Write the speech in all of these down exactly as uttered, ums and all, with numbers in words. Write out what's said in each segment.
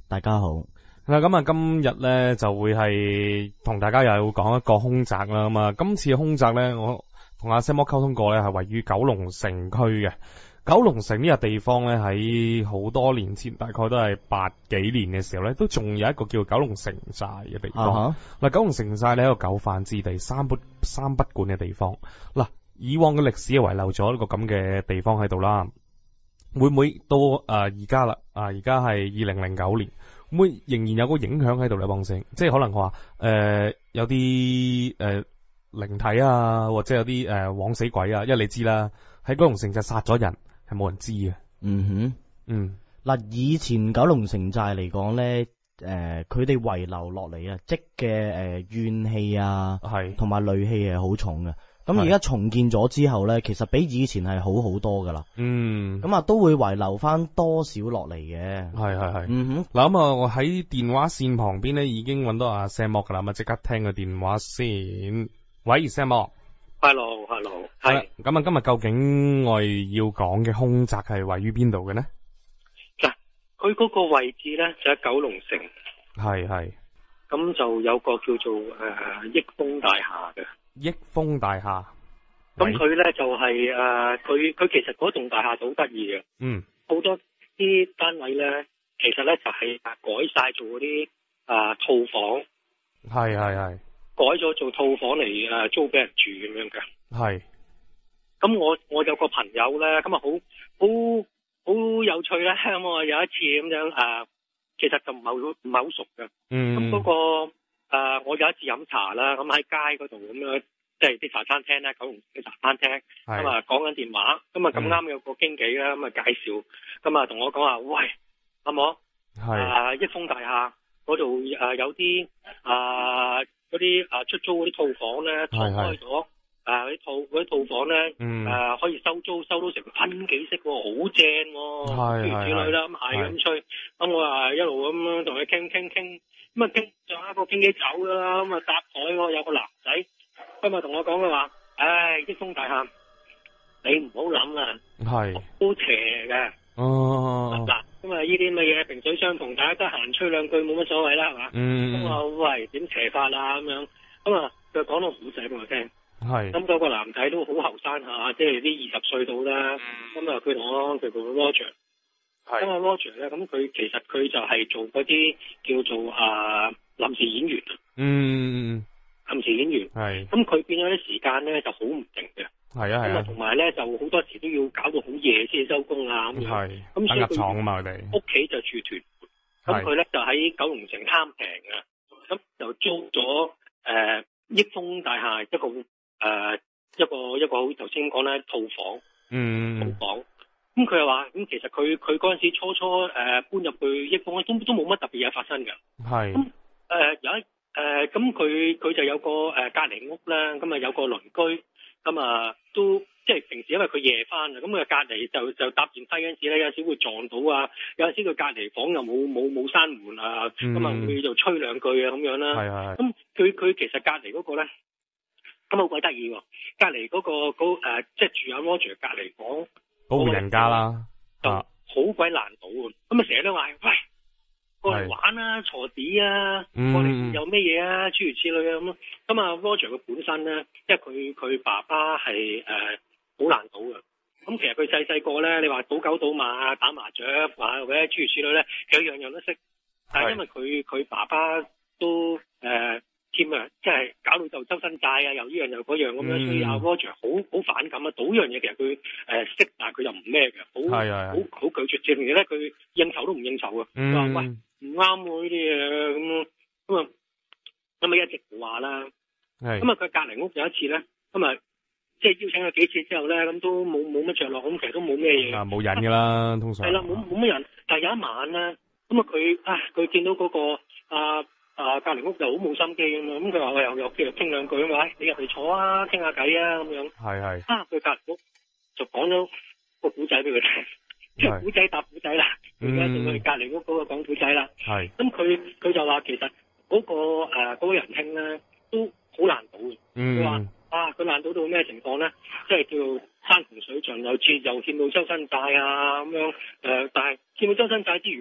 大家好。 嗱，咁啊，今日咧就會係同大家又講一個凶宅啦。咁啊，今次嘅凶宅咧，我同阿 Sam 哥溝通過咧，係位於九龍城區嘅。九龍城呢個地方咧，喺好多年前，大概都係八幾年嘅時候咧，都仲有一個叫九龍城寨嘅地方。嗱、uh-huh. 九龍城寨咧係一個九反之地，三不三不管嘅地方。嗱，以往嘅歷史遺留咗一個咁嘅地方喺度啦。會唔會到誒而家啦？啊，而家係二零零九年，會唔會仍然有個影響喺度咧？旺盛，即係可能話誒、呃、有啲誒靈體啊，或者有啲誒枉死鬼啊，因為你知啦，喺九龍城就殺咗人，係冇人知嘅。 嗯哼，嗯，嗱，以前九龍城寨嚟講咧，誒佢哋遺留落嚟啊，積嘅誒怨氣啊，係同埋戾氣係好重嘅。咁而家重建咗之後咧，其實比以前係好好多噶啦。嗯，咁啊都會遺留翻多少落嚟嘅。係係係。嗯哼。嗱咁啊，我喺電話線旁邊咧已經揾到阿 Sam 噶啦，咁啊即刻聽個電話先。喂 ，Sam。 Hello，Hello。 係。咁啊，今日究竟我哋要講嘅凶宅係位於邊度嘅呢？ 嗱，佢嗰個位置咧就喺九龍城。 係係。 咁就有個叫做誒、呃、益豐大廈嘅。 益豐大廈， 咁佢咧就係、是、誒，佢、呃、佢其實嗰棟大廈好得意嘅，嗯，好多啲單位咧，其實咧就係改晒做嗰啲啊套房， 係係係， 改咗做套房嚟誒租俾人住咁樣嘅，係。咁我我有個朋友咧，咁啊好好好有趣咧，咁我有一次咁樣誒、呃，其實就唔係好唔係好熟嘅，嗯，咁嗰、那個。誒、呃，我有一次飲茶啦，咁喺街嗰度咁樣，即係啲茶餐廳咧，九龍城嘅茶餐廳，咁啊講緊電話，咁啊咁啱有個經紀啦，咁啊介紹，咁啊同我講話，喂，阿婆，誒益豐大廈嗰度誒有啲誒嗰啲誒出租嗰啲套房咧，劏開咗，誒啲套嗰啲套房咧，誒、嗯呃、可以收租，收到成分幾息喎，好正喎，諸如此類啦，咁係咁吹，咁我話一路咁樣同佢傾傾傾。咁啊，經上一個經紀走啦，咁啊搭台喎，有個男仔，今日同我講嘅話，唉，益豐大廈，你唔好諗啦，係，好邪嘅，哦，嗱，咁啊呢啲咁嘅嘢萍水相逢，大家得閒吹兩句冇乜所謂啦，係嘛，嗯，咁啊喂，點邪法啊咁樣，咁啊佢講到古仔俾我聽，係，咁嗰個男仔都好後生下，即係啲二十歲到啦，咁啊佢同我佢叫 Roger。咁啊 Roger 咧，咁佢其實佢就係做嗰啲叫做啊臨、呃、時演員啊，嗯，臨時演員，係，咁佢變咗啲時間咧就好唔定嘅，係啊係啊，同埋咧就好多時都要搞到好夜先收工啊咁樣，係，咁所以佢啊嘛佢哋屋企就住屯門，咁佢咧就喺九龍城貪平啊，咁就租咗誒、呃、益豐大廈一個誒、呃、一個一個好頭先講咧套房，嗯，套房。咁佢又話，咁其實佢佢嗰陣時初初誒、呃、搬入去益豐都都冇乜特別嘢發生㗎。係。咁誒、呃、有一誒咁佢佢就有個誒、呃、隔離屋啦，咁啊有個鄰居，咁啊都即係平時因為佢夜翻啊，咁佢隔離就就搭電梯嗰陣時咧，有時會撞到啊，有陣時佢隔離房又冇冇冇閂門啊，咁、嗯、啊佢就吹兩句啊咁樣啦。係係。咁佢佢其實隔離嗰個咧，咁好鬼得意喎，隔離嗰、嗰個嗰、呃、即係住喺 Roger 隔離房。保護人家啦，就好鬼難倒喎。咁啊，成日都話，喂，過嚟玩啦，鋤地啊，過嚟有咩嘢啊，諸如此類啊咁咯。咁啊 Roger 佢本身咧，因為佢佢爸爸係誒好難倒嘅。咁其實佢細細個咧，你話賭狗賭馬、打麻雀啊或者諸如此類咧，佢樣樣都識。但係因為佢佢爸爸都誒。呃添啊，即係搞到就周身債啊，又呢樣又嗰樣咁樣、嗯，所以阿 Roger 好好反感啊。賭樣嘢其實佢誒識，但係佢又唔咩嘅，好好好拒絕。證明咧，佢應酬都唔應酬啊。佢、嗯、話喂唔啱喎呢啲嘢咁，咁啊咁啊一直唔話啦。係咁啊，佢隔離屋有一次咧，咁啊即係邀請咗幾次之後咧，咁都冇冇乜着落，咁其實都冇咩嘢。啊冇人㗎啦，通常係啦，冇冇乜人。但係有一晚咧，咁啊佢啊佢見到嗰、那個啊。啊！隔離屋就好冇心機咁樣，咁佢話我又又繼續傾兩句啊嘛，你入嚟坐啊，傾下偈啊咁樣。係係。啊！佢隔離屋就講咗個古仔俾佢聽，即係古仔搭古仔啦。而家到佢隔離屋嗰個講古仔啦。係。咁佢佢就話其實嗰、那個誒嗰、呃那個人聽咧都好難倒嘅。嗯。佢話啊，佢難倒到咩情況咧？即係叫山窮水盡，又欠又欠到周身債啊咁樣。誒、呃，但係欠到周身債之餘咧。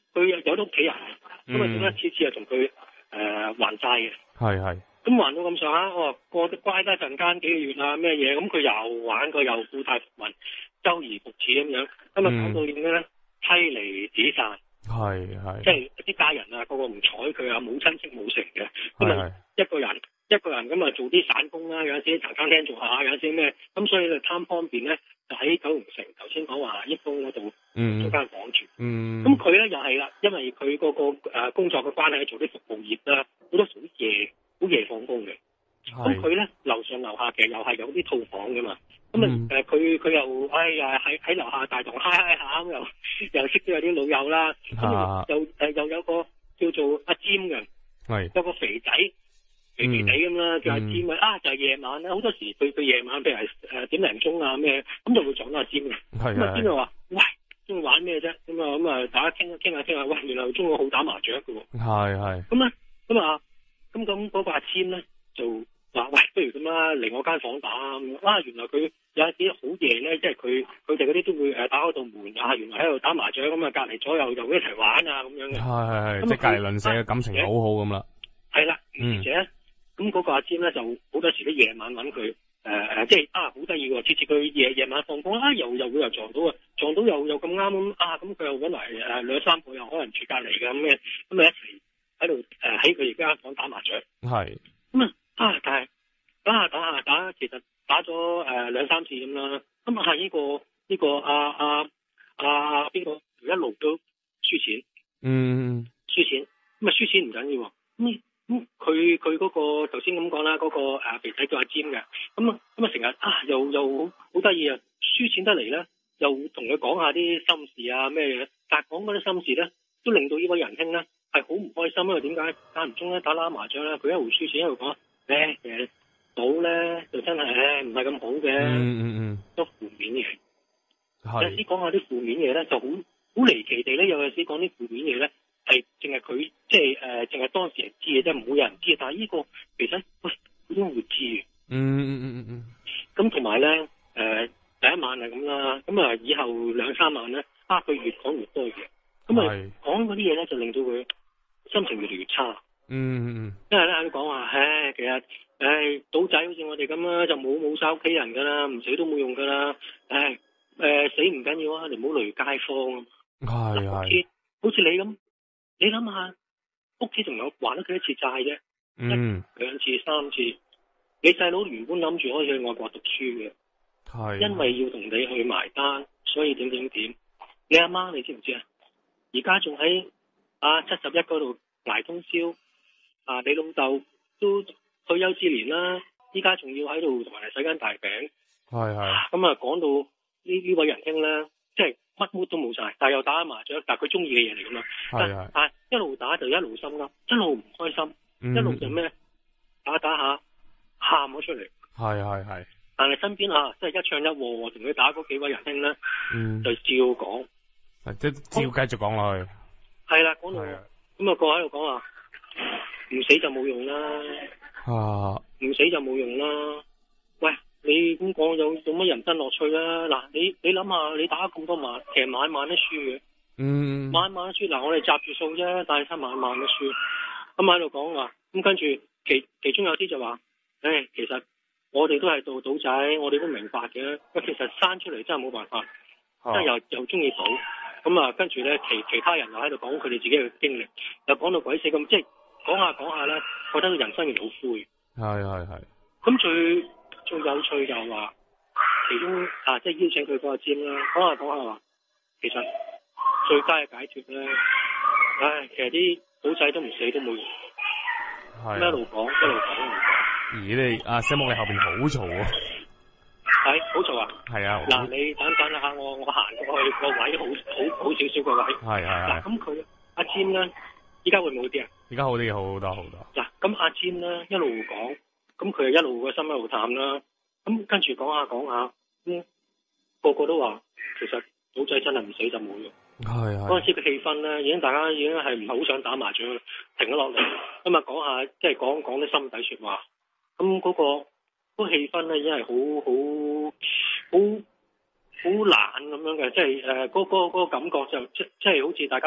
佢有啲屋企人，咁啊點咧？次次係同佢誒還債嘅。 係係。 咁還到咁上下，我話過得乖得一陣間幾個月啊咩嘢，咁佢又玩過又故態復萌，周而復始咁樣，咁啊講到點咧？妻離子散。係係。即係啲家人啊，個個唔睬佢啊，冇親戚冇成嘅，咁啊一個人。一個人咁啊做啲散工啦，有陣時茶餐廳做下，有陣時咩咁，所以就貪方便咧，就喺九龍城頭先講話益豐嗰度租間房住。嗯。咁佢咧又係啦，因為佢嗰個誒工作嘅關係，做啲服務業啦，好多時好夜好夜放工嘅。咁佢咧樓上樓下其實又係有啲套房噶嘛。咁啊誒佢佢又哎呀喺喺樓下大堂嗨嗨下咁，又又識咗有啲老友啦。咁又誒又有個叫做阿尖嘅，係有個肥仔。肥肥地咁啦，叫阿尖啊，啊就係夜晚咧，好多時佢佢夜晚譬如係誒點零鐘啊咩，咁就會撞到阿尖嘅。咁阿尖就話：喂，中意玩咩啫？咁啊咁啊，大家傾下傾下傾下，喂，原來中意好打麻雀嘅喎。係係。咁咧，咁啊，咁咁嗰個阿尖咧就話：喂，不如咁啦，嚟我間房打咁。啊，原來佢有一啲好夜咧，即係佢佢哋嗰啲都會誒打開道門啊，原來喺度打麻雀咁啊，隔離左右又一齊玩啊咁樣嘅。係係係，即係隔離鄰舍嘅感情好好咁啦。係啦，而且。咁嗰個阿尖咧就好多時都夜晚揾佢，誒、呃、誒，即係啊好得意喎！次次佢夜夜晚放工啊，又又會又撞到啊，撞到又又咁啱咁啊，咁佢又揾埋誒兩三個又可能住隔離嘅咁嘅，咁啊一齊喺度誒喺佢而家房打麻雀。係。咁啊啊，但係打下打下打，其實打咗誒兩三次咁啦。咁啊係呢個呢、呢個阿阿阿邊個一路都輸錢。嗯。輸錢，咁啊輸錢唔緊要喎。咁咁佢佢嗰個頭先咁講啦，嗰、嗰個誒肥仔叫阿尖嘅，咁啊咁啊成日啊又又好好得意啊，輸錢得嚟咧，又同佢講下啲心事啊咩嘢，但係講嗰啲心事咧，都令到呢位仁兄咧係好唔開心，因為點解間唔中咧打打麻雀咧，佢一路輸錢一路講，誒誒賭咧就真係誒唔係咁好嘅，嗯嗯嗯，都負面嘅，有陣時講下啲負面嘢咧就好好離奇地咧，有陣時講啲負面嘢咧。係淨係佢即係誒，淨係當時人知嘅，即係冇人知。但係呢個其實喂，佢都會知嘅。嗯嗯嗯嗯嗯。咁同埋咧，誒、呃、第一晚係咁啦，咁啊以後兩三晚咧，啊佢越講越多嘢，咁啊講嗰啲嘢咧就令到佢心情越嚟越差。嗯嗯嗯。因為咧佢講話，唉，其實誒賭仔好似我哋咁啦，就冇冇晒屋企人噶啦，唔死都冇用噶啦。誒誒、呃、死唔緊要啊，你唔好累街坊。係係。好似好似你咁。你諗下，屋企仲有還咗幾多次債啫？嗯，一兩次、三次。你細佬原本諗住可以去外國讀書嘅，係因為要同你去埋單，所以點點點。你阿媽你知唔知啊？而家仲喺啊七十一嗰度捱通宵。啊，你老豆都退休之年啦，依家仲要喺度同埋嚟洗緊大餅。係係。咁啊，講到呢呢位仁兄咧，即係。乜乜都冇晒，但係又打麻雀，但係佢中意嘅嘢嚟噶嘛。係係。但係一路打就一路心噏，一路唔開心，嗯、一路就咩打打下喊咗出嚟。係係係。但係身邊啊，即係一唱一和同佢打嗰幾位仁兄咧，嗯、就照講。即係照繼續講落去。係啦，講到咁啊，個喺度講話，唔死就冇用啦。啊！唔死就冇用啦。喂！你咁講有有乜人生樂趣啊？嗱，你你諗下，你打咁多晚，其實晚晚都輸嘅。嗯。晚晚都輸，嗱，我哋集住數啫，但係差晚晚都輸。咁喺度講話，咁跟住其其中有啲就話，誒，其實我哋都係做賭仔，我哋都明白嘅。喂，其實生出嚟真係冇辦法，即係、啊、又又中意賭。咁啊，跟住咧，其其他人又喺度講佢哋自己嘅經歷，又講到鬼死咁，即係講下講下咧，覺得人生越好灰。係係係。咁最最有趣就係話，其中啊，即係邀請佢嗰個尖啦，講下講下話，其實最佳嘅解脫咧，唉，其實啲賭仔都唔死都冇用，係一路講一路講。 咦，你阿 Sam 你後邊好嘈啊！ 係好嘈啊！係啊！嗱，你等等下我我行過去個位，好好好少少個位。係係係。嗱，咁佢阿尖咧，依家會唔會好啲啊？ 而家好啲，好好多好多。 嗱，咁阿尖咧一路講。咁佢係一路個心一路淡啦，咁跟住講下講下，咁個個都話其實賭仔真係唔死就冇用。係係。嗰陣時嘅氣氛咧，已經大家已經係唔係好想打麻雀，停咗落嚟，咁啊講下即係講講啲心底説話。咁嗰個嗰個氣氛咧已經係好好好好懶咁樣嘅，即係誒嗰嗰嗰個感覺就即即係好似大家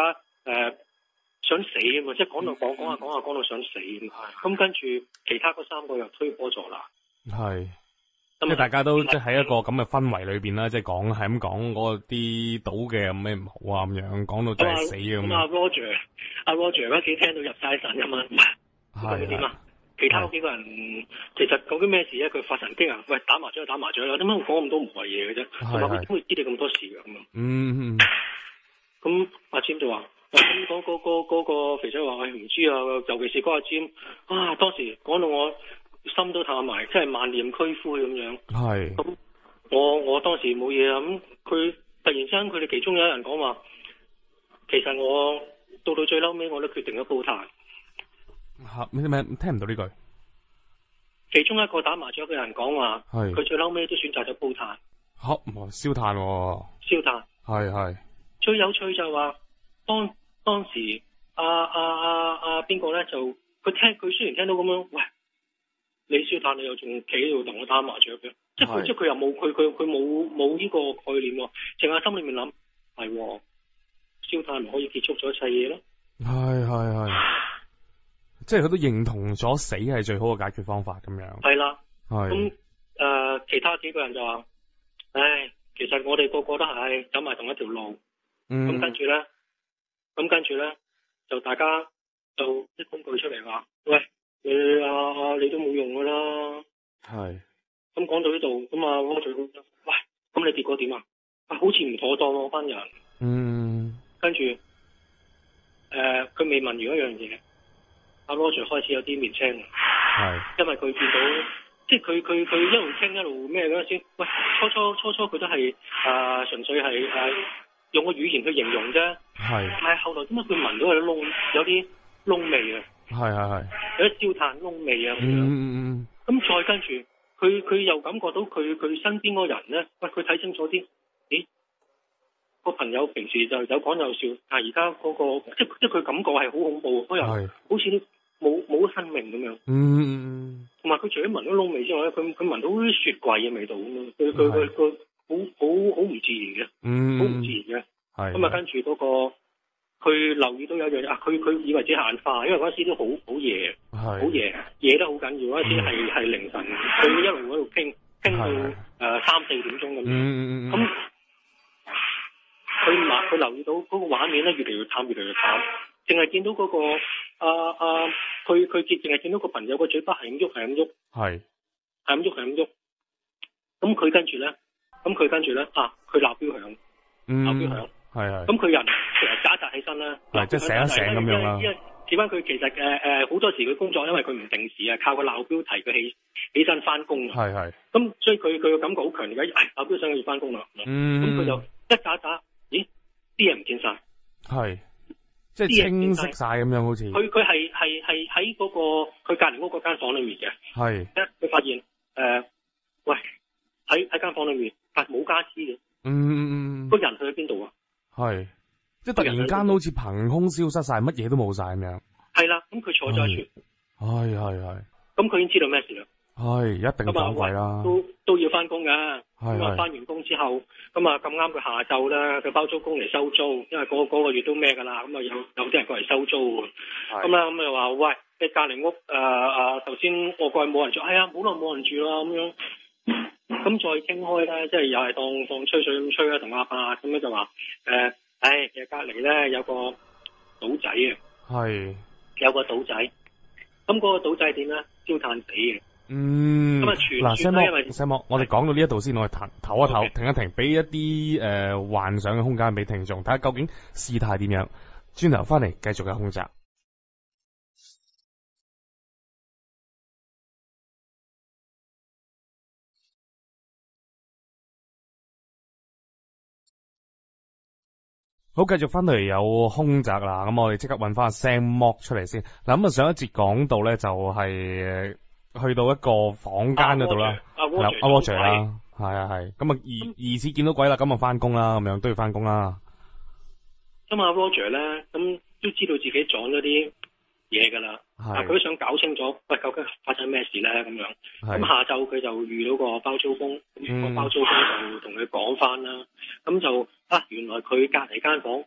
呃、想死啊嘛，即係講到講講下講下講到想死咁，咁跟住其他嗰三個又推波助瀾。係。 即係大家都即係喺一個咁嘅氛圍裏邊啦，即係講係咁講嗰啲賭嘅有咩唔好啊咁樣，講到真係死咁樣。 咁阿 Roger，阿 Roger 嗰幾聽到入晒神咁嘛，係點啊？其他嗰幾個人其實究竟咩事咧？佢發神經啊！喂，打麻雀就打麻雀啦，點解講咁多無謂嘢嘅啫？同埋佢點會知你咁多事㗎咁啊？嗯。咁阿占就話：咁嗰嗰嗰嗰個肥仔話：誒唔知啊，尤其是嗰阿占啊，當時講到我心都淡埋，真係萬念俱灰咁樣。係。咁我我當時冇嘢啊，咁佢突然之間佢哋其中有人講話，其實我到到最嬲尾我都決定咗煲炭。 吓咩咩？聽唔到呢句。 其中一個打麻雀嘅人講話，佢最嬲尾都選擇咗煲炭。 吓，燒炭。 燒炭。係係。最有趣就係話，當當時阿阿阿阿邊個咧就佢聽佢雖然聽到咁樣，喂，你燒炭你又仲企喺度同我打麻雀嘅，即係佢即係佢又冇佢佢佢冇冇呢個概念喎，淨係心裏面諗係燒炭唔可以結束咗一切嘢咯。係係係。 即係佢都認同咗死係最好嘅解決方法咁樣。 係啦，係咁誒，其他幾個人就話，唉，其實我哋個個都係走埋同一條路。嗯。咁跟住咧，咁跟住咧，就大家就啲工具出嚟話，喂，你啊，你都冇用噶啦。係。咁講到呢度，咁啊，我最好，喂，咁你結果點啊？啊，好似唔妥當喎，班人。嗯。跟住，誒、呃，佢未問完一樣嘢。阿 Roger 開始有啲面青，係，因為佢見到，即係佢佢佢一路傾一路咩嗰陣時，喂，初初初初佢都係誒純粹係誒、呃、用個語言去形容啫，係，但係後來點解佢聞到有啲燶有啲燶味啊？係係係，有啲燒炭燶味啊咁樣，嗯嗯嗯，咁再跟住，佢佢又感覺到佢佢身邊嗰人咧，喂，佢睇清楚啲，咦，個朋友平時就有講有笑，但係而家嗰個即即係佢感覺係好恐怖，嗰人好似冇冇生命咁樣，嗯，同埋佢除咗聞到燶味之外咧，佢佢聞到啲雪櫃嘅味道咁樣，佢佢佢佢好好好唔自然嘅，嗯，好唔自然嘅，係，咁啊跟住嗰個佢留意到有樣嘢啊，佢佢以為自己眼花，因為嗰陣時都好好夜，係，好夜，夜得好緊要，嗰陣時係係凌晨，佢一路喺度傾傾到誒三四點鐘咁樣，嗯嗯咁佢話佢留意到嗰個畫面咧越嚟越淡越嚟越淡，淨係見到嗰個。啊啊！佢佢見淨係見到個朋友個嘴巴係咁喐係咁喐，係係咁喐係咁喐。咁佢跟住咧，咁佢跟住咧啊！佢鬧錶響，鬧錶響，係係。咁佢人其實扎一扎起身啦，嗱即係醒一醒咁樣啦。因為點解佢其實誒誒好多時佢工作，因為佢唔定時啊，靠個鬧錶提佢起起身翻工。係係。咁所以佢佢嘅感覺好強烈嘅，哎鬧錶想要翻工啦。嗯。咁佢就一扎一扎，咦啲嘢唔見晒。係。即係清晰晒咁樣，好似佢佢係係係喺嗰個佢隔籬屋嗰間房裏面嘅，係一佢發現誒、呃，喂喺喺間房裏面，但係冇家私嘅，嗯嗯嗯，個人去咗邊度啊？係即係突然間好似憑空消失晒，乜嘢都冇晒咁樣。係啦，咁佢坐咗喺船，係係係，咁佢已經知道咩事啦。係一定反胃啦，都都要翻工噶。咁啊翻完工之後，咁啊咁啱佢下晝咧，佢包租公嚟收租，因為嗰、嗰、嗰、個嗰個月都咩噶啦，咁啊有有啲人過嚟收租。咁啊咁啊話喂，你隔籬屋誒誒，頭先我過去冇人住，係啊，好耐冇人住啦咁樣。咁再傾開咧，即係又係當當吹水咁吹啦，同阿伯咁樣就話誒，唉，其實隔籬咧有個島仔啊，係有個島仔。咁嗰個島仔點咧？燒炭死嘅。嗯，咁啊，嗱 Sam 我哋講到呢一度先，我哋唞唞一唞，停一停，俾一啲誒、呃、幻想嘅空間俾聽眾，睇下究竟事態點樣。轉頭翻嚟繼續嘅空襲。好，繼續翻嚟有空襲啦，咁我哋即刻揾翻 Sam Mok 出嚟先。嗱，咁啊上一節講到咧就係、是。去到一個房間嗰度啦，阿 Roger 啦，係啊係，咁啊疑疑似見到鬼啦，咁啊翻工啦，咁樣都要翻工啦。咁阿 Roger 咧，咁都知道自己撞咗啲嘢噶啦，但佢都想搞清楚，喂究竟發生咩事咧咁樣。咁下晝佢就遇到個包租公，咁個包租公就同佢講翻啦，咁就啊原來佢隔籬間房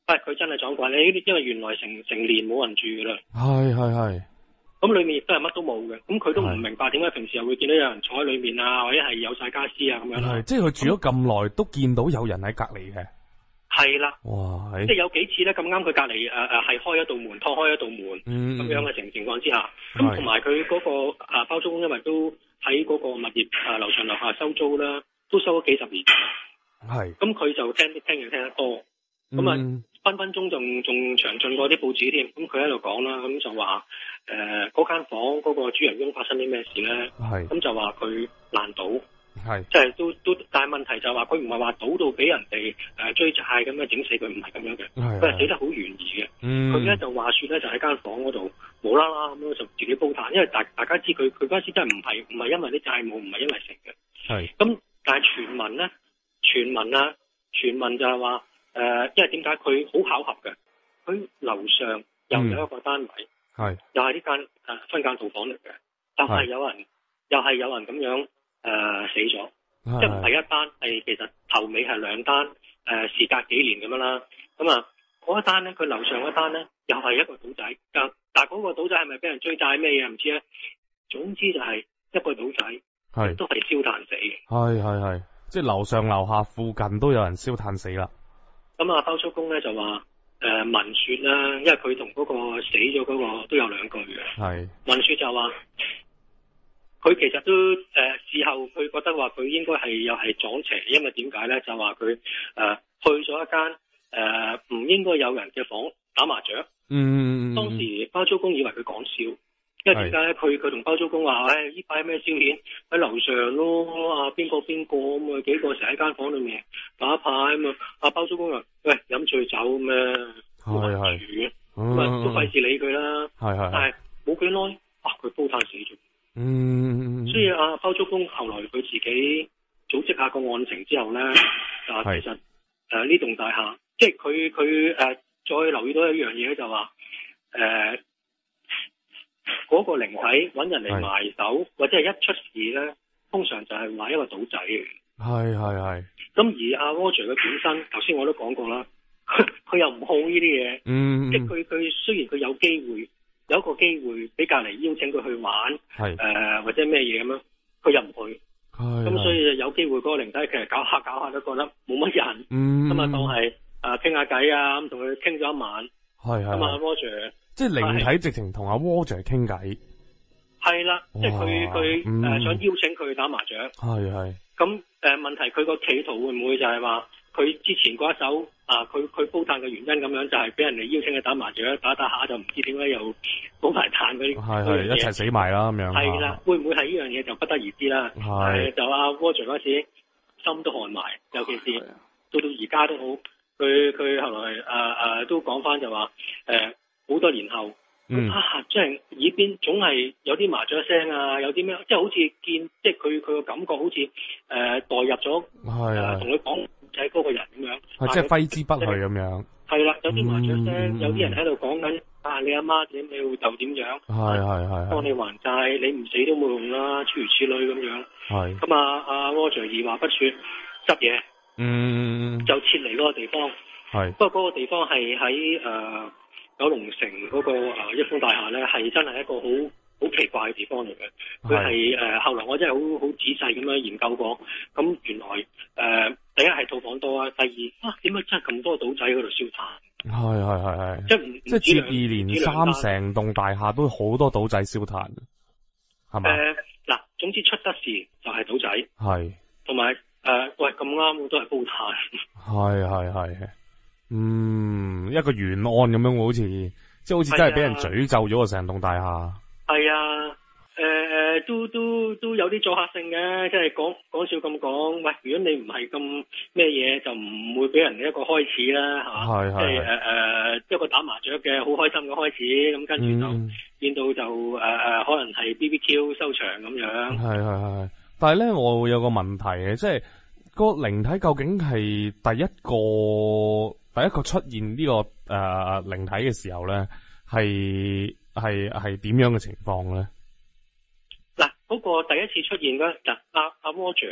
係佢真係撞鬼，你因為原來成成年冇人住噶啦。 係係係。 咁裏面亦都係乜都冇嘅，咁佢都唔明白點解平時又會見到有人坐喺裏面啊，或者係有晒家私啊咁樣啦。 係，即係佢住咗咁耐，都見到有人喺隔離嘅。 係啦。 哇！ 即係有幾次咧，咁啱佢隔離誒誒係開一道門，拖開一道門，咁、嗯、樣嘅情情況之下，咁同埋佢嗰個啊包租公，因為都喺嗰個物業啊樓上樓下收租啦，都收咗幾十年。係。咁佢就聽聽嘢聽得多，咁啊、嗯、分分鐘仲仲詳盡過啲報紙添。咁佢喺度講啦，咁就話誒嗰間房嗰個主人翁發生啲咩事咧？係。咁就話佢爛賭。係，即係都都，但係問題就係話佢唔係話賭到俾人哋誒、呃、追債咁樣整死佢，唔係咁樣嘅，佢係死得好懸疑嘅。佢、嗯、咧就話說咧就喺間房嗰度無啦啦咁樣就自己煲炭，因為大大家知佢佢嗰陣時真係唔係唔係因為啲債務，唔係因為食嘅。係。咁但係傳聞咧，傳聞啊，傳聞就係話誒，因為點解佢好巧合嘅？佢樓上又有一個單位，係、嗯，又係呢間誒分間套房嚟嘅，就係有人，又係有人咁樣。誒、呃，死咗，即係唔係一單，係其實頭尾係兩單，誒、呃，時隔幾年咁樣啦。咁啊，嗰一單咧，佢樓上嗰單咧，又係一個賭仔，但但嗰個賭仔係咪俾人追債咩嘢唔知咧？總之就係一個賭仔，係都係燒炭死嘅。係係係，即係樓上樓下附近都有人燒炭死啦。咁啊，包租公咧就話，誒、呃，聞說啦，因為佢同嗰個死咗嗰個都有兩句嘅。係聞說就話。佢其實都誒、呃、事後佢覺得話佢應該係又係撞邪，因為點解咧？就話佢誒去咗一間誒唔應該有人嘅房打麻雀。嗯。當時包租公以為佢講笑，因為點解咧？佢佢同包租公話：，誒呢排咩消遣喺樓上咯，啊邊個邊個咁啊幾個成喺間房裏面打牌咁啊！阿包租公話：，喂飲醉酒咩？係係。咁啊都費事理佢啦。係係。但係冇幾耐，啊佢煲炭死咗。嗯，所以阿包租公後來佢自己組織下個案情之後咧，啊，其實誒呢棟大廈，即係佢佢誒再留意到一樣嘢就話，誒、呃、嗰、那個靈體揾人嚟埋手，或者係一出事咧，通常就係話一個賭仔嘅。係係係。咁而阿 Roger 嘅本身，頭先我都講過啦，佢又唔好呢啲嘢，嗯，即係佢佢雖然佢有機會。有一個機會俾隔籬邀請佢去玩，係誒、呃、或者咩嘢咁樣，佢又唔去，咁所以有機會嗰個靈體其實搞下搞下都覺得冇乜人，咁、嗯、啊當係誒傾下偈啊，咁同佢傾咗一晚，係係，咁啊 Roger 即係靈體直情同阿 Roger 傾偈，係啦，即係佢佢誒想邀請佢去打麻雀，係係，咁誒、呃、問題佢個企圖會唔會就係話佢之前嗰一手？啊！佢佢煲炭嘅原因咁樣就係俾人哋邀請佢打麻雀，打打下就唔知點解又煲埋炭嗰啲，係係一齊死埋啦咁樣。係啦，會唔會係呢樣嘢就不得而知啦。係就阿 Roger 嗰時心都寒埋，尤其是到到而家都好，佢佢後來誒誒、呃、都講翻就話誒好多年後，嗯、啊即係耳邊總係有啲麻雀聲啊，有啲咩即係好似見即係佢佢個感覺好似誒、呃、代入咗誒同佢講。喺嗰個人咁樣，係即係揮之不去咁樣。係啦，有啲麻雀聲、嗯，有啲人喺度講緊啊，你阿媽點，你老豆點樣？係係係。幫你還債，你唔死都冇用啦，諸如此類咁樣。係。咁啊，阿 Roger 二話不說，執嘢，嗯，就撤離嗰個地方。係。不過嗰個地方係喺誒九龍城嗰個誒一峰大廈咧，係真係一個好好奇怪嘅地方嚟嘅。佢係誒後來我真係好好仔細咁樣研究過，咁原來誒。呃第一係套房多啊，第二啊點解真係咁多賭仔喺度燒炭？係係係係，即係唔即係接二連三成棟大廈都好多賭仔燒炭，係嘛？誒嗱、呃，總之出得事就係賭仔，係同埋誒喂咁啱都係煲炭，係係係，嗯一個懸案咁樣，好似即係好似真係俾人詛咒咗啊成棟大廈，係啊。誒、呃、誒，都都都有啲阻嚇性嘅，即係講講笑咁講。喂，如果你唔係咁咩嘢，就唔會俾人一個開始啦，吓。係係。即係誒誒，一個打麻雀嘅好開心嘅開始，咁跟住就、嗯、見到就誒誒、呃，可能係 B B Q 收場咁樣。係係係。但係咧，我會有個問題嘅，即係個靈體究竟係第一個第一個出現呢、這個誒靈、呃、體嘅時候咧，係係係點樣嘅情況咧？嗰、那個第一次出現嗰就阿阿 Roger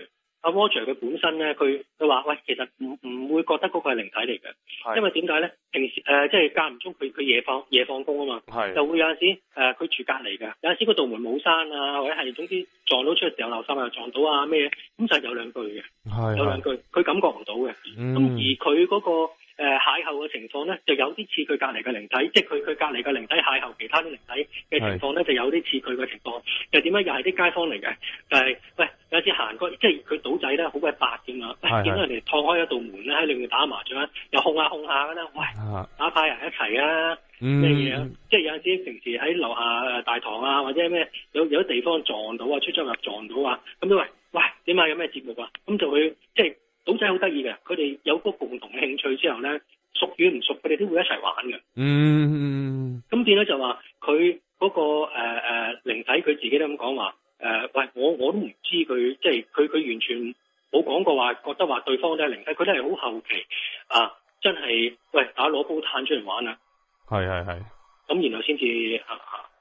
阿 Roger 佢本身咧，佢佢話喂，其實唔唔會覺得嗰個係靈體嚟嘅，因為點解咧？平時誒、呃、即係間唔中佢佢夜放夜放工啊嘛，就會有陣時誒佢、呃、住隔離嘅，有陣時個道門冇閂啊，或者係總之撞到出嘅時候樓下又撞到啊咩，咁就有兩句嘅，有兩句佢感覺唔到嘅，咁、嗯、而佢嗰、嗰個。誒、呃，邂逅嘅情況咧，就有啲似佢隔籬嘅靈體，即係佢佢隔籬嘅靈體邂逅其他啲靈體嘅情況咧，就有啲似佢嘅情況。就點解又係啲街坊嚟嘅？就係、是、喂，有次行過，即係佢賭仔咧，好鬼白噶嘛，見到人哋趟開一道門咧，喺裏面打麻雀，又控下控下噶啦，喂，打牌人一齊啊，咩嘢啊？即係有陣時平時喺樓下大堂啊，或者咩有有啲地方撞到啊，出出入撞到啊，咁都喂喂點解有咩節目啊？咁就會即係。賭仔好得意嘅，佢哋有個共同興趣之後咧，熟與唔熟，佢哋都會一齊玩嘅。嗯，咁變咗就話佢嗰個誒誒靈體，佢自己都咁講話誒，喂，我我都唔知佢，即係佢佢完全冇講過話，覺得話對方都係靈體，佢都係好後期啊，真係喂打攞煲炭出嚟玩啊！係係係，咁然後先至啊。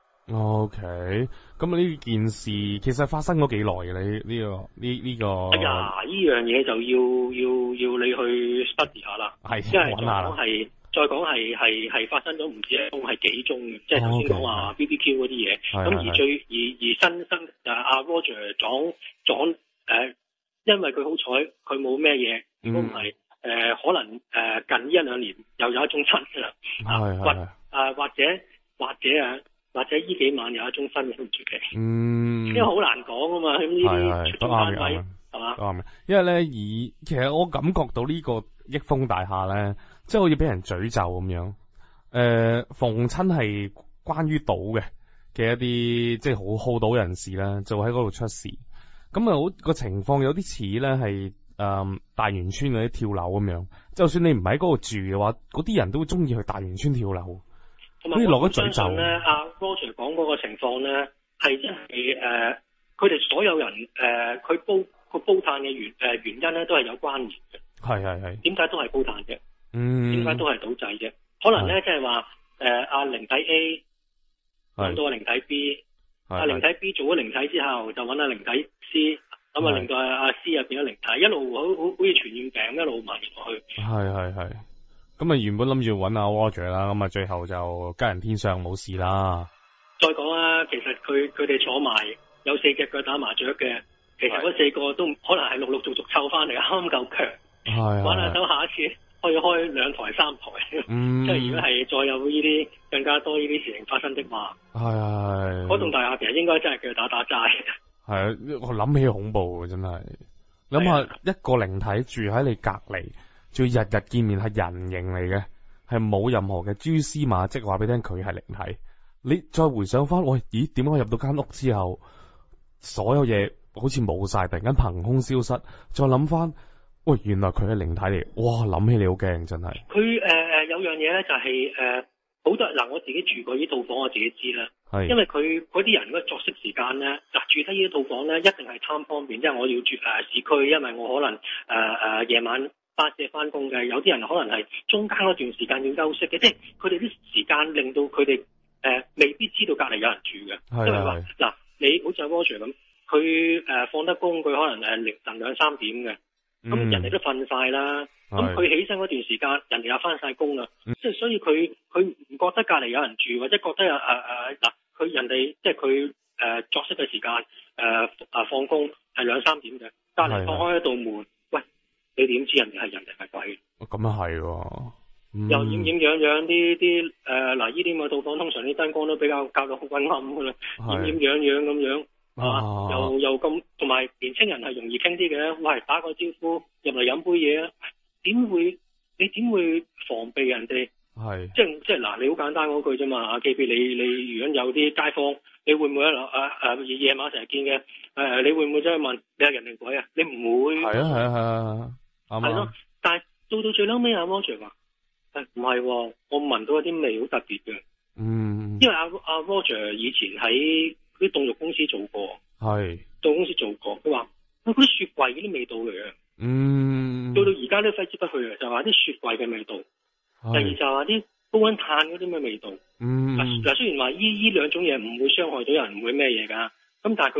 O K，咁呢件事其實發生咗幾耐嘅？你呢個呢呢個？哎呀，呢樣嘢就要要要你去 study 下啦。係，因為再講係再講係係係發生咗唔止一宗，係幾宗嘅。即係頭先講話 B B Q 嗰啲嘢。咁而最而而新新就阿 Roger 撞撞誒、呃，因為佢好彩佢冇咩嘢，如果唔係誒，可能誒、呃、近呢一兩年又有一宗新嘅啦。係係。或或者或者啊。或者呢幾晚有一宗新嘅都唔出奇，嗯，因為好難講啊嘛，咁呢啲出中單位係嘛， 啱嘅。因為咧，以其實我感覺到呢個益豐大廈咧，即係好似俾人詛咒咁樣。誒、呃，逢親係關於賭嘅嘅一啲，即係好好賭人士咧，就喺嗰度出事。咁啊，好個情況有啲似咧係誒大元村嗰啲跳樓咁樣。就算你唔喺嗰度住嘅話，嗰啲人都會中意去大元村跳樓。 同埋我相信咧，阿 Roger 講嗰個情況咧，係真係誒，佢、呃、哋所有人誒，佢、呃、煲個煲炭嘅原誒、呃、原因咧，都係有關聯嘅。係係係。點解都係煲炭嘅？嗯。點解都係賭仔嘅？可能咧，即係話誒，阿靈體 A 揾到阿靈體 B， 阿靈體 B 做咗靈體之後，就揾阿靈體 C， 咁啊令到阿阿 C 又變咗靈體，一路好好好似傳染病一路蔓延落去。係係係。咁啊，原本諗住揾阿 Roger 啦，咁啊，最後就吉人天相冇事啦。再講啊，其實佢佢哋坐埋有四隻腳打麻雀嘅，其實嗰四個都可能係陸陸續續湊翻嚟，啱夠強。係玩下手，下一次可以開兩台三台。嗯。即係如果係再有呢啲更加多呢啲事情發生的話，係係。嗰棟大廈其實應該真係叫打打齋。係啊，我諗起恐怖真係。諗下一個靈體住喺你隔籬。仲要日日見面，係人形嚟嘅，係冇任何嘅蛛絲馬跡話俾你聽佢係靈體。你再回想翻，喂，咦，點解入到間屋之後，所有嘢好似冇晒，突然間憑空消失？再諗翻，喂，原來佢係靈體嚟，哇！諗起你好驚，真係。佢誒誒有樣嘢咧，就係誒好多嗱，我自己住過呢套房，我自己知啦。係。因為佢嗰啲人嗰作息時間咧，嗱住喺呢套房咧，一定係貪方便，即係我要住誒、呃、市區，因為我可能誒誒夜晚。八隻翻工嘅，有啲人可能係中間嗰段時間要休息嘅，即係佢哋啲時間令到佢哋誒未必知道隔籬有人住嘅。係因為話嗱，你好似阿 Roger 咁，佢誒、呃、放得工，佢可能誒凌晨兩三點嘅，咁、嗯、人哋都瞓晒啦，咁佢起身嗰段時間，人哋又翻晒工啦，即係所以佢佢唔覺得隔籬有人住，或者覺得誒誒嗱，佢、呃、人哋即係佢誒作息嘅時間誒啊放工係兩三點嘅，隔籬放開一道門。你點知人哋係人定係鬼？咁啊係，又影影樣樣啲啲誒嗱，呢啲咁嘅套房通常啲燈光都比較較到好昏暗噶啦，影影樣樣咁樣啊，又又咁，同埋年青人係容易傾啲嘅，喂，打個招呼入嚟飲杯嘢啊，點會你點會防備人哋？係即係即係嗱，你好簡單嗰句啫嘛，阿 K B， 你你如果有啲街坊，你會唔會啊啊誒夜晚成日見嘅誒，你會唔會走去問你係人定鬼啊？你唔會。係啊係啊係啊。係咯，但係到到最嬲尾阿 Roger 話，誒唔係，我聞到一啲味好特別嘅。嗯，因為阿阿 Roger 以前喺啲凍肉公司做過，係凍肉公司做過，佢話嗰啲雪櫃嗰啲味道嚟嘅。嗯，到到而家都揮之不去嘅，就話啲雪櫃嘅味道。第二就話啲高溫炭嗰啲咩味道。嗯，嗱雖然話依依兩種嘢唔會傷害到人，唔會咩嘢噶，咁但係佢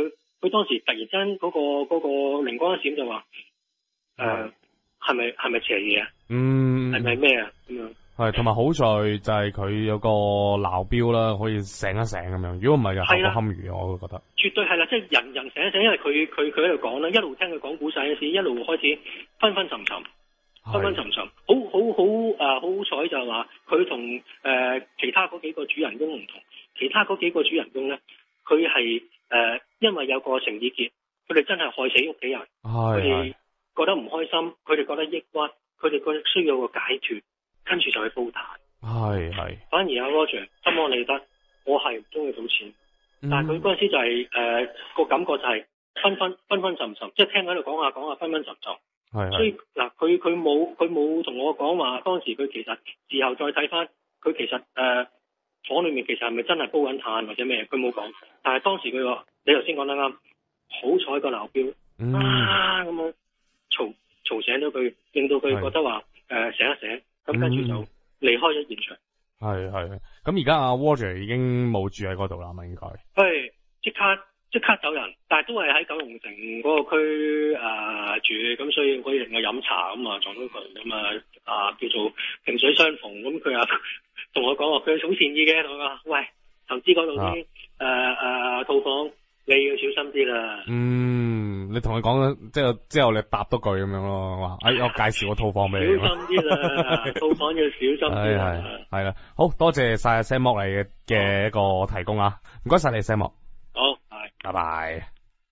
佢當時突然間嗰、嗰個嗰、嗰個靈光一閃就話誒係咪係咪邪嘢啊？嗯，係咪咩啊？咁樣係，同埋好在就係佢有個鬧標啦，可以醒一醒咁樣。如果唔係就後果堪虞，我會覺得。 絕對係啦，即係人人醒一醒，因為佢佢佢喺度講啦，一路聽佢講古仔嗰時，一路開始昏昏沉沉。昏昏沉沉，好好好誒，好好彩就係話佢同誒其他嗰幾個主人公唔同，其他嗰幾個主人公咧，佢係誒因為有個情意結，佢哋真係害死屋企人，佢哋覺得唔開心，佢哋覺得抑鬱，佢哋覺得需要個解脫，跟住就去煲壇。 係係。 反而阿 Roger 心安理得，我係唔中意賭錢，嗯、但係佢嗰陣時就係誒個感覺就係昏昏昏昏沉沉，即係聽喺度講下講下昏昏沉沉。係，所以嗱，佢佢冇佢冇同我講話，當時佢其實事後再睇翻，佢其實誒、呃、房裏面其實係咪真係煲緊炭或者咩？佢冇講，但係當時佢話你頭先講得啱，好彩個鬧標、嗯、啊咁樣嘈嘈醒咗佢，令到佢覺得話誒、呃、醒一醒，咁跟住就離開咗現場。係係，咁而家阿 Roger 已經冇住喺嗰度啦嘛，應該係即刻。即刻走人，但係都係喺九龍城嗰個區誒、呃、住，咁所以可以令我飲茶咁啊撞到佢，咁啊啊叫做萍水相逢，咁佢啊同我講話佢好善意嘅，同我講喂，投資嗰度啲誒誒套房你要小心啲啦。嗯，你同佢講即係之後你答多句咁樣咯，話哎我介紹個套房俾你。小心啲啦，套房要小心啲。係係啦，好多謝晒 Sam Mok 嚟嘅一個提供啊，唔該晒你 Sam Mok。好。拜拜。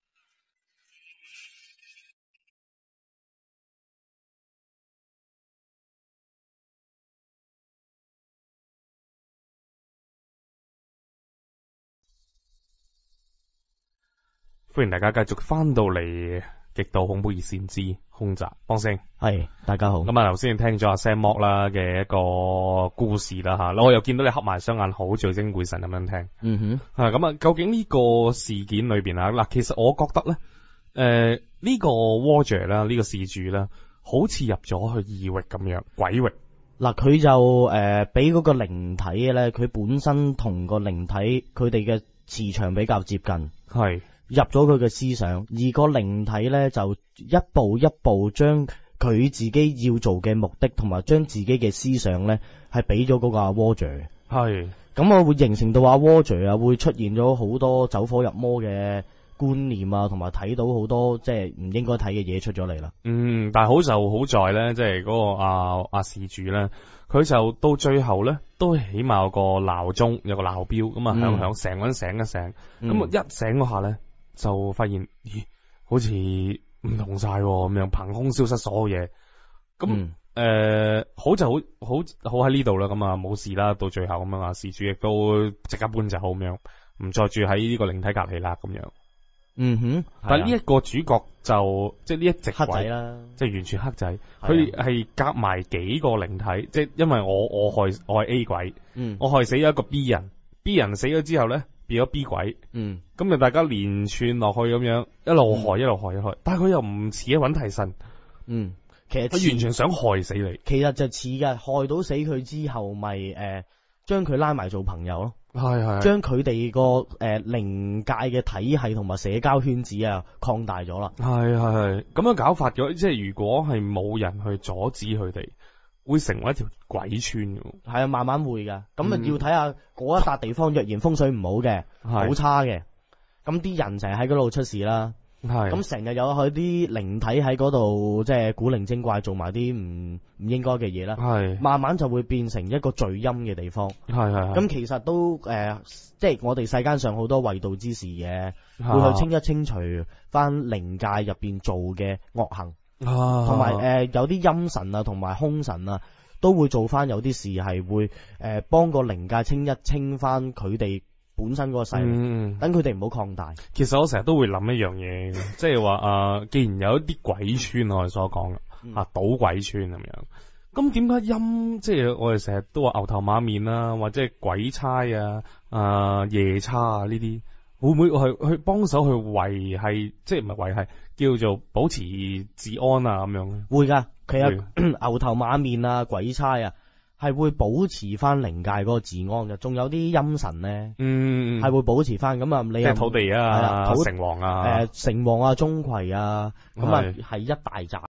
歡迎大家繼續翻到嚟極度恐怖熱線之空襲幫聲。係，大家好。咁啊，頭先聽咗阿 Sam Mok 啦嘅一個故事啦吓，我又見到你黑埋雙眼，好聚精會神咁樣聽。嗯哼。係咁啊，究竟呢個事件裏邊啊，嗱，其實我覺得咧，誒、呃，呢、這個 Roger 啦，呢個事主啦，好似入咗去異域咁樣，鬼域。嗱，佢就誒，俾嗰個靈體嘅咧，佢本身同個靈體佢哋嘅磁場比較接近。係。入咗佢嘅思想，而個靈體咧就一步一步將佢自己要做嘅目的，同埋將自己嘅思想咧係俾咗嗰個阿 Roger。係，咁我會形成到阿 Roger啊會出現咗好多走火入魔嘅觀念啊，同埋睇到好多即係唔應該睇嘅嘢出咗嚟啦。嗯，但係好就好在咧，即係嗰個阿阿事主咧，佢就到最後咧都起碼有個鬧鐘，有個鬧標咁啊響響，成個人醒一醒，咁、嗯、啊一醒嗰下咧。就發現咦，好似唔同晒咁樣，憑空消失所有嘢。咁誒、嗯呃，好就好好好喺呢度啦。咁啊冇事啦，到最後咁樣啊，事主亦都即刻搬走咁樣，唔再住喺呢個靈體隔籬啦咁樣。嗯哼，但係呢一個主角就即係呢一隻鬼黑仔啦，即係完全黑仔。佢係夾埋幾個靈體，即係因為我我害我係 A 鬼，嗯，我害死咗一個 B 人 ，B 人死咗之後咧。變咗 B 鬼，嗯，咁就大家連串落去咁樣，一路害、嗯、一路害一路害，但係佢又唔似嘅揾替身，嗯，其實佢完全想害死你，其實就似嘅，害到死佢之後，咪誒將佢拉埋做朋友咯，係係，將佢哋個誒靈界嘅體系同埋社交圈子啊擴大咗啦，係係係，咁樣搞法咗，即係如果係冇人去阻止佢哋。會成為一條鬼村嘅，係啊，慢慢會噶，咁啊要睇下嗰一笪地方，若然風水唔好嘅，好差嘅，咁啲人成日喺嗰度出事啦，係，咁成日有佢啲靈體喺嗰度，即係古靈精怪做埋啲唔唔應該嘅嘢啦，係，慢慢就會變成一個聚陰嘅地方，係係，咁其實都誒、呃，即係我哋世間上好多衛道之士嘅，會去清一清除翻靈界入邊做嘅惡行。啊，同埋誒有啲陰神啊，同埋凶神啊，都會做翻有啲事係會誒幫個靈界清一清翻佢哋本身嗰個勢力，等佢哋唔好擴大。其實我成日都會諗一樣嘢，即係話啊，既然有一啲鬼村我哋所講嘅啊賭鬼村咁樣，咁點解陰即係我哋成日都話牛頭馬面啊，或者係鬼差啊、啊夜叉啊呢啲？會唔會去去幫手去維繫，即係唔係維繫，叫做保持治安啊咁樣？會噶，其實牛頭馬面啊、鬼差啊， 係會保持翻靈界嗰個治安嘅，仲有啲陰神咧， 嗯， 係會保持翻。咁啊，你即係土地啊， 土城隍啊， 誒城隍啊，鍾馗啊，咁啊係一大紮。